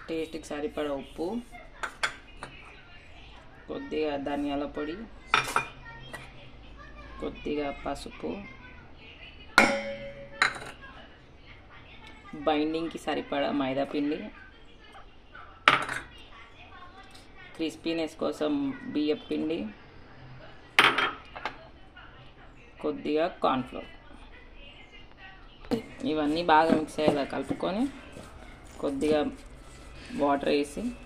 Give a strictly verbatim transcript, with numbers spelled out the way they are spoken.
టేస్ట్కి సరిపడా ఉప్పు, కొద్దిగా ధనియాల పొడి, కొద్దిగా పసుపు, బైండింగ్కి సరిపడా మైదా పిండి, క్రిస్పీనెస్ కోసం బియ్యం పిండి, కొద్దిగా కార్న్ఫ్లోర్. ఇవన్నీ బాగా మిక్స్ అయ్యేలా కలుపుకొని కొద్దిగా వాటర్ వేసి